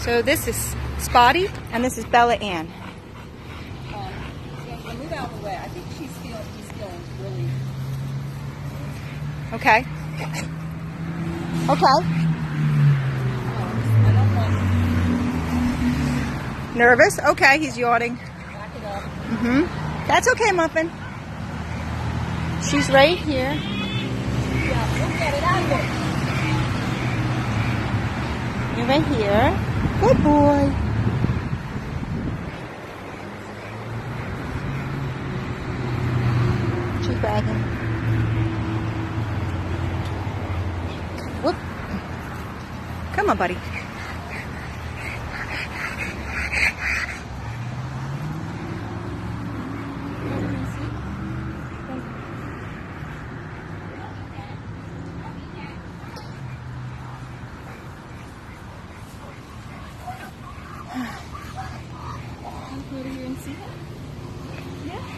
So this is Spotty, and this is Bella Ann. Yeah, move out of the way. I think he's feeling really... Okay. Okay. I don't want... Nervous? Okay, he's yawning. Back it up. That's okay, Muffin. She's right here. Yeah, we'll get it out of there. You're right here. Good boy. She's wagging. Whoop. Come on, buddy. Can you go over here and see that?